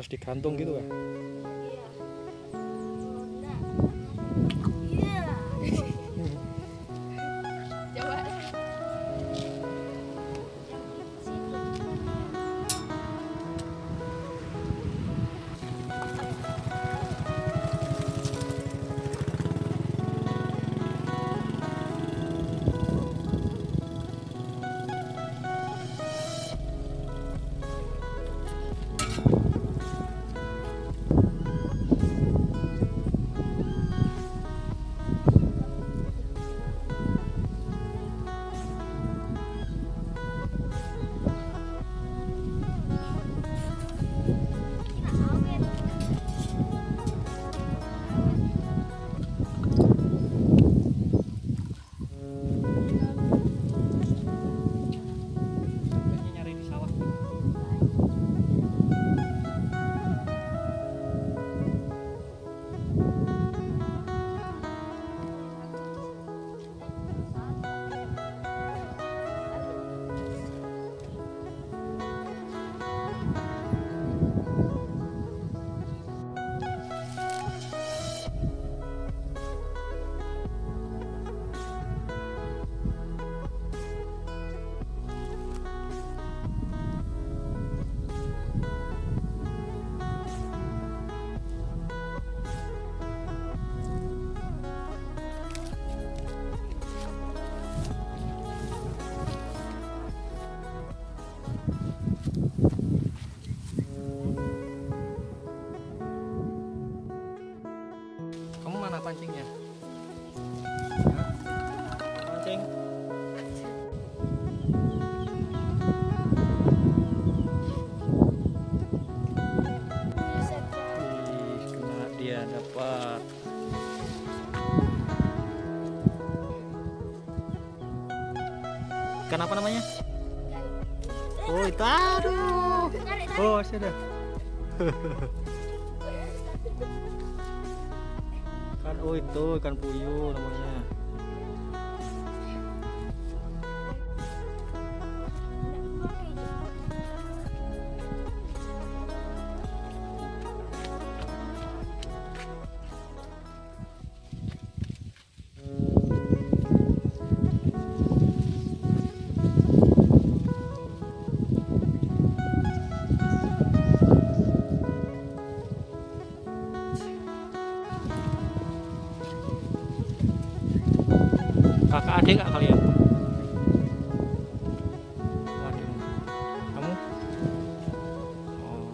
harus digantung gitu kan? Kamu mana pancingnya? Hah? Pancing. Ih, kena dia dapat. Ikan apa namanya? Oh, itu aduh. Oh, sudah. Kan oh itu ikan puyuh namanya. Kakak adik gak kalian? Waduh. Kamu? Oh.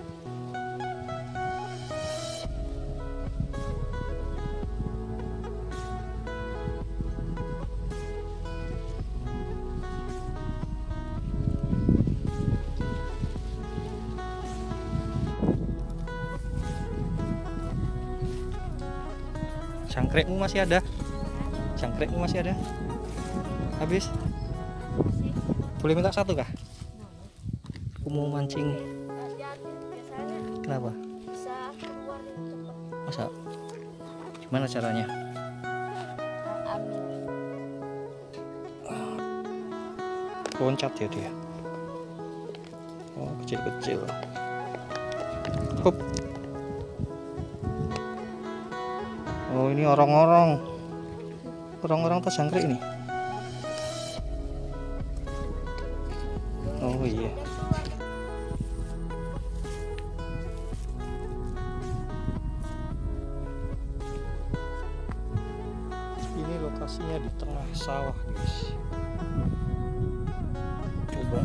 Cangkrekmu masih ada? Cangkrekmu masih ada? Habis? Boleh minta satu kah? Aku mau mancing. Kenapa? Bisa keluar cepat. Masa? Gimana caranya? Loncat ya dia. Oh, kecil-kecil. Hop. Oh, ini orang-orang. Orang-orang tas jangkrik ini. Oh iya. Ini lokasinya di tengah sawah, guys. Coba.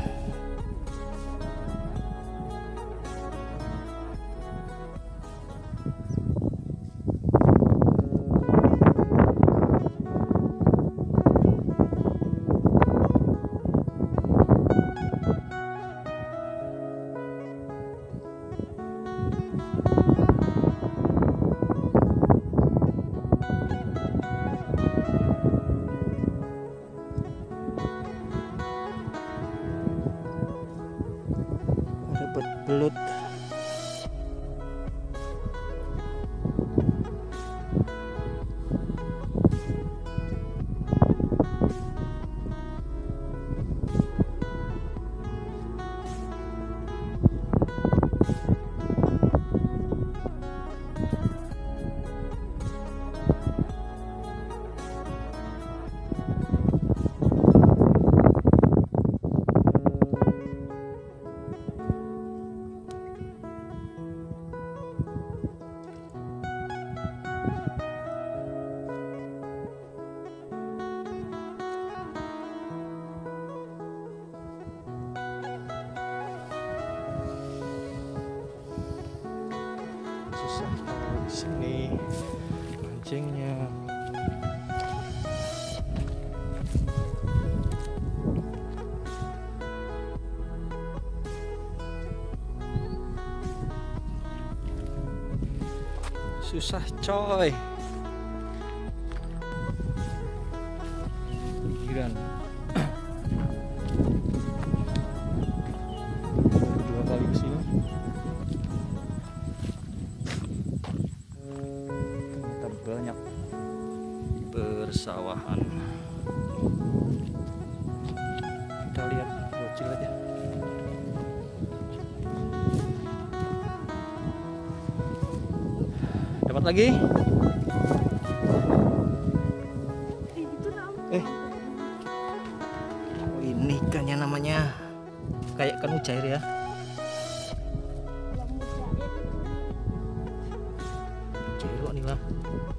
Belut. susah kalau di sini mancingnya. Susah coy. Pinggiran. Dua kali kesini. Ternyata banyak persawahan. Kita lihat bocil aja. Dapat lagi? Oh, ini ikannya namanya kayak ikan mujair ya. Mujair kok nih lah.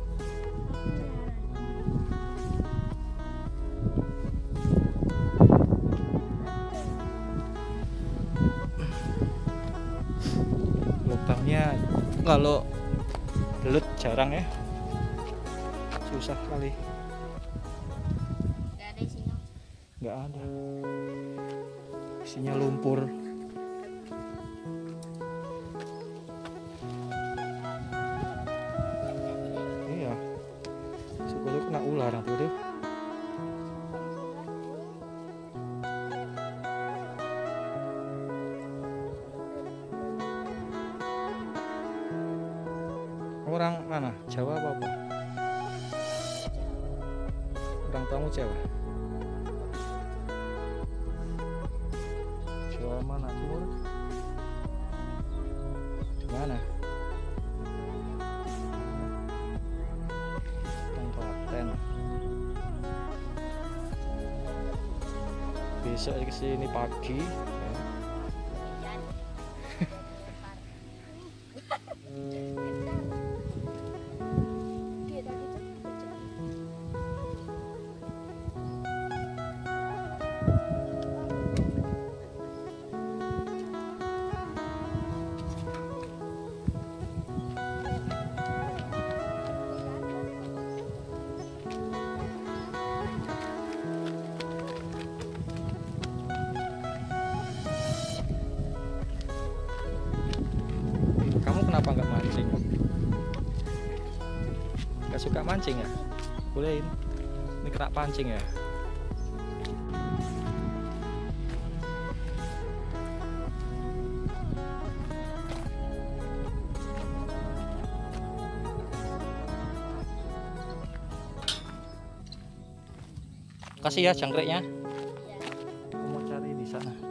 Lubangnya kalau belut jarang ya, susah kali. Nggak ada isinya. Nggak ada, isinya lumpur. Iya, sebelum kena ular nanti tuh. Orang mana? Jawa apa? Orang tamu Jawa. Jawa mana? Timur? Mana? Klaten. Besok kesini pagi. Kamu kenapa nggak mancing? Nggak suka mancing ya? Bolehin. Ini kena pancing ya? Kasih ya jangkriknya. Mau cari di sana.